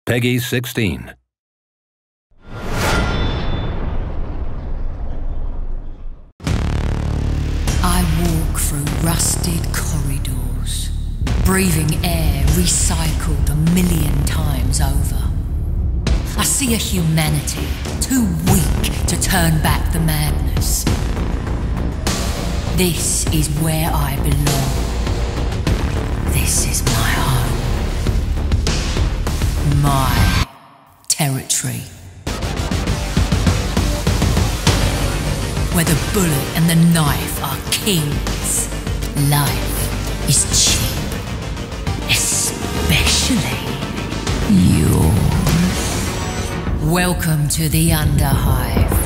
Peggy 16. I walk through rusted corridors, breathing air recycled 1,000,000 times over. I see a humanity too weak to turn back the madness. This is where I belong. This is my home. My territory. Where the bullet and the knife are kings. Life is cheap. Especially yours. Welcome to the Underhive.